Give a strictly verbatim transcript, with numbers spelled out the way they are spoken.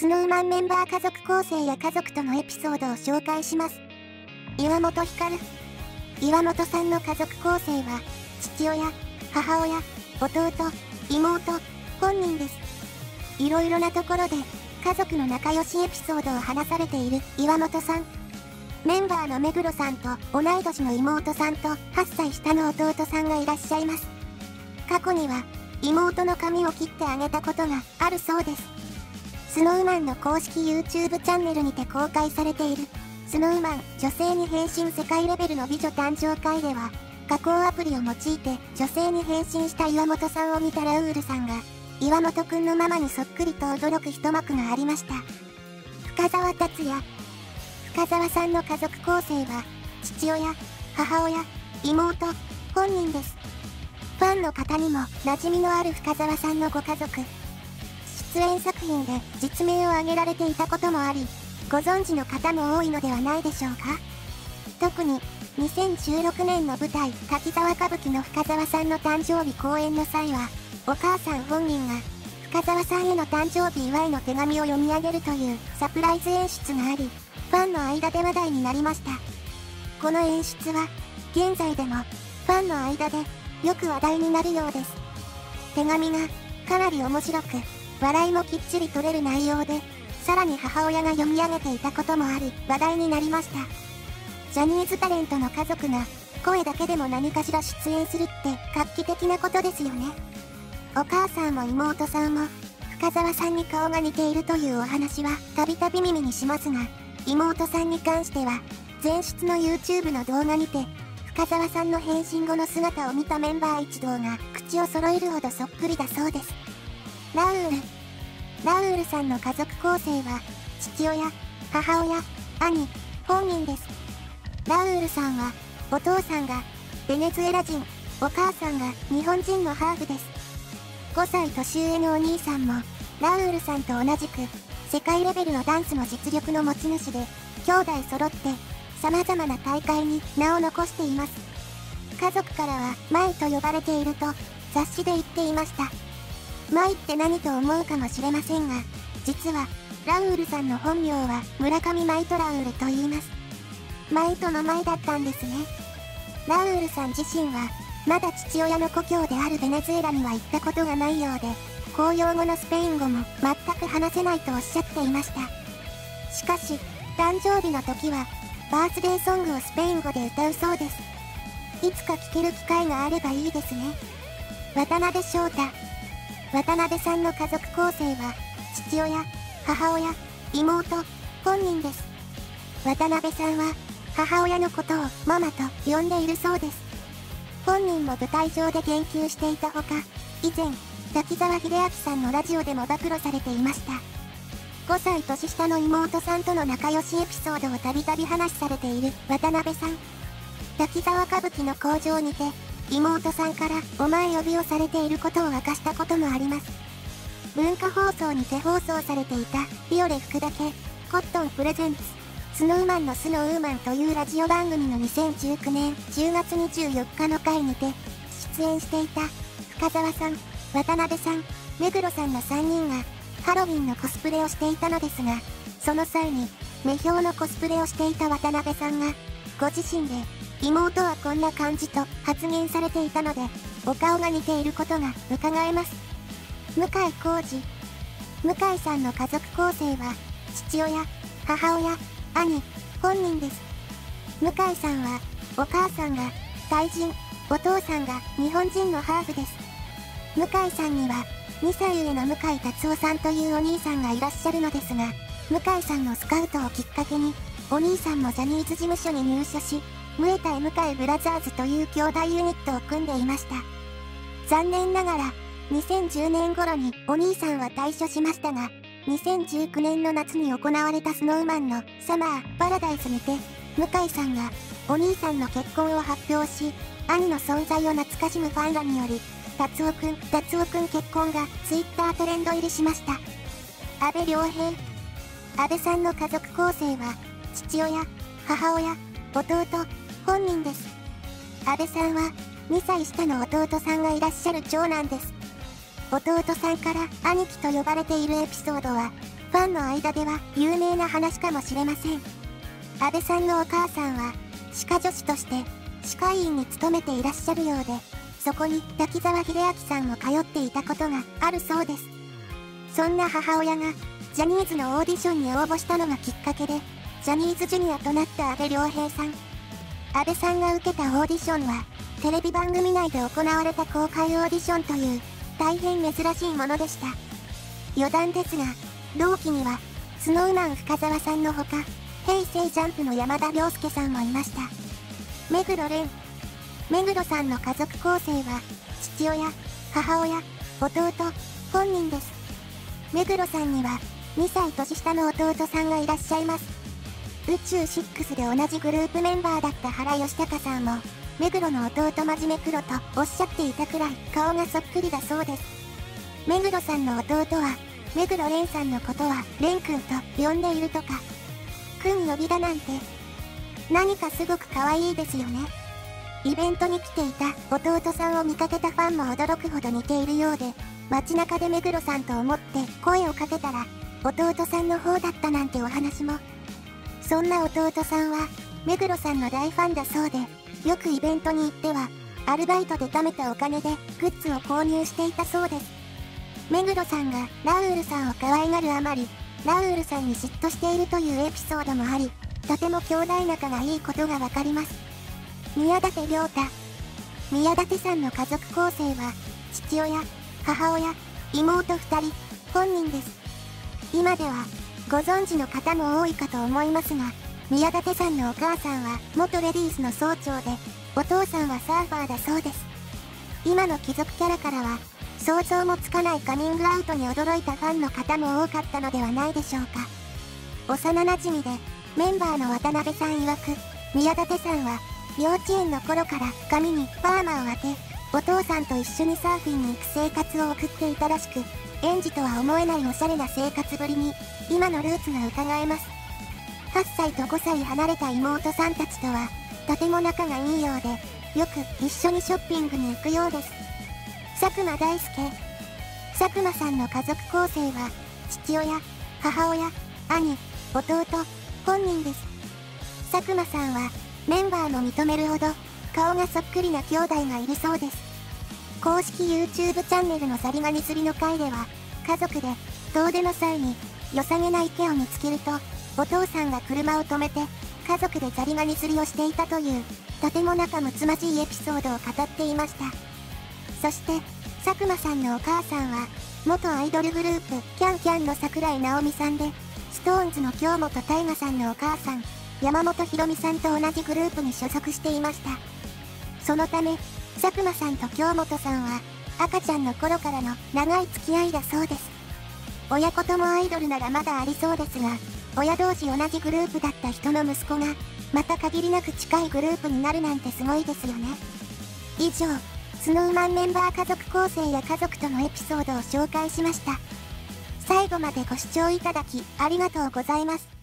スノーマンメンバー家族構成や家族とのエピソードを紹介します。岩本光。岩本さんの家族構成は、父親、母親、弟、妹、本人です。いろいろなところで、家族の仲良しエピソードを話されている岩本さん。メンバーの目黒さんと同い年の妹さんとはっさい下の弟さんがいらっしゃいます。過去には、妹の髪を切ってあげたことがあるそうです。スノーマンの公式 YouTube チャンネルにて公開されている、スノーマン女性に変身世界レベルの美女誕生会では、加工アプリを用いて女性に変身した岩本さんを見たラウールさんが、岩本くんのママにそっくりと驚く一幕がありました。深澤達也。深澤さんの家族構成は、父親、母親、妹、本人です。ファンの方にも馴染みのある深澤さんのご家族。出演作品で実名を挙げられていたこともあり、ご存知の方も多いのではないでしょうか。特に、にせんじゅうろくねんの舞台、滝沢歌舞伎の深澤さんの誕生日公演の際は、お母さん本人が、深澤さんへの誕生日祝いの手紙を読み上げるというサプライズ演出があり、ファンの間で話題になりました。この演出は、現在でも、ファンの間で、よく話題になるようです。手紙が、かなり面白く、笑いもきっちり取れる内容で、さらに母親が読み上げていたこともあり、話題になりました。ジャニーズタレントの家族が、声だけでも何かしら出演するって画期的なことですよね。お母さんも妹さんも、深澤さんに顔が似ているというお話はたびたび耳にしますが、妹さんに関しては、前出の YouTube の動画にて、深澤さんの変身後の姿を見たメンバー一同が口を揃えるほどそっくりだそうです。ラウール。ラウールさんの家族構成は、父親、母親、兄、本人です。ラウールさんは、お父さんがベネズエラ人、お母さんが日本人のハーフです。ごさい年上のお兄さんも、ラウールさんと同じく、世界レベルのダンスの実力の持ち主で、兄弟揃って、様々な大会に名を残しています。家族からは、マイと呼ばれていると、雑誌で言っていました。マイって何と思うかもしれませんが、実は、ラウールさんの本名は村上マイトラウールと言います。マイトのマイだったんですね。ラウールさん自身は、まだ父親の故郷であるベネズエラには行ったことがないようで、公用語のスペイン語も全く話せないとおっしゃっていました。しかし、誕生日の時は、バースデーソングをスペイン語で歌うそうです。いつか聴ける機会があればいいですね。渡辺翔太。渡辺さんの家族構成は、父親、母親、妹、本人です。渡辺さんは、母親のことをママと呼んでいるそうです。本人も舞台上で言及していたほか、以前、滝沢秀明さんのラジオでも暴露されていました。ごさい年下の妹さんとの仲良しエピソードをたびたび話されている渡辺さん。滝沢歌舞伎の工場にて、妹さんからお前呼びをされていることを明かしたこともあります。文化放送にて放送されていた、ビオレ福田家、コットンプレゼンツ、スノーマンのスノーウーマンというラジオ番組のにせんじゅうきゅうねんじゅうがつにじゅうよっかの回にて、出演していた、深澤さん、渡辺さん、目黒さんのさんにんが、ハロウィンのコスプレをしていたのですが、その際に、女豹のコスプレをしていた渡辺さんが、ご自身で、妹はこんな感じと発言されていたので、お顔が似ていることが伺えます。向井康二。向井さんの家族構成は、父親、母親、兄、本人です。向井さんは、お母さんがタイ人、お父さんが日本人のハーフです。向井さんには、にさい上の向井達夫さんというお兄さんがいらっしゃるのですが、向井さんのスカウトをきっかけに、お兄さんもジャニーズ事務所に入所し、ムエタイ向井ブラザーズという兄弟ユニットを組んでいました。残念ながら、にせんじゅうねん頃にお兄さんは退所しましたが、にせんじゅうきゅうねんの夏に行われたスノーマンのサマーパラダイスにて、向井さんがお兄さんの結婚を発表し、兄の存在を懐かしむファンらにより、達夫くん、達夫くん結婚がツイッタートレンド入りしました。阿部亮平。阿部さんの家族構成は、父親、母親、弟、本人です。阿部さんは、にさい下の弟さんがいらっしゃる長男です。弟さんから兄貴と呼ばれているエピソードは、 ファンの間では有名な話かもしれません。阿部さんのお母さんは歯科助手として歯科医院に勤めていらっしゃるようで、そこに滝沢秀明さんも通っていたことがあるそうです。そんな母親がジャニーズのオーディションに応募したのがきっかけで、ジャニーズジュニアとなった阿部亮平さん。阿部さんが受けたオーディションは、テレビ番組内で行われた公開オーディションという、大変珍しいものでした。余談ですが、同期には、スノーマン深澤さんのほか、平成ジャンプの山田涼介さんもいました。目黒蓮。目黒さんの家族構成は、父親、母親、弟、本人です。目黒さんには、にさい年下の弟さんがいらっしゃいます。宇宙シックスで同じグループメンバーだった原義孝さんも、目黒の弟真面目黒とおっしゃっていたくらい顔がそっくりだそうです。目黒さんの弟は、目黒蓮さんのことは蓮くんと呼んでいるとか。くん呼びだなんて、何かすごく可愛いですよね。イベントに来ていた弟さんを見かけたファンも驚くほど似ているようで、街中で目黒さんと思って声をかけたら、弟さんの方だったなんてお話も。そんな弟さんは、目黒さんの大ファンだそうで、よくイベントに行っては、アルバイトで貯めたお金でグッズを購入していたそうです。目黒さんがラウールさんを可愛がるあまり、ラウールさんに嫉妬しているというエピソードもあり、とても兄弟仲がいいことがわかります。宮舘涼太。宮舘さんの家族構成は、父親、母親、妹ふたり、本人です。今では、ご存知の方も多いかと思いますが、宮舘さんのお母さんは元レディースの総長で、お父さんはサーファーだそうです。今の貴族キャラからは、想像もつかないカミングアウトに驚いたファンの方も多かったのではないでしょうか。幼馴染で、メンバーの渡辺さん曰く、宮舘さんは、幼稚園の頃から髪にパーマを当て、お父さんと一緒にサーフィンに行く生活を送っていたらしく、園児とは思えないおしゃれな生活ぶりに、今のルーツが伺えます。はっさいとごさい離れた妹さんたちとは、とても仲がいいようで、よく一緒にショッピングに行くようです。佐久間大介。佐久間さんの家族構成は、父親、母親、兄、弟、本人です。佐久間さんは、メンバーも認めるほど、顔がそっくりな兄弟がいるそうです。公式 YouTube チャンネルのザリガニ釣りの回では、家族で遠出の際に良さげな池を見つけると、お父さんが車を止めて、家族でザリガニ釣りをしていたという、とても仲睦まじいエピソードを語っていました。そして、佐久間さんのお母さんは、元アイドルグループ、キャンキャンの桜井直美さんで、ストーンズの京本大我さんのお母さん、山本ひろみさんと同じグループに所属していました。そのため、佐久間さんと京本さんは、赤ちゃんの頃からの長い付き合いだそうです。親子ともアイドルならまだありそうですが、親同士同じグループだった人の息子が、また限りなく近いグループになるなんてすごいですよね。以上、スノーマンメンバー家族構成や家族とのエピソードを紹介しました。最後までご視聴いただきありがとうございます。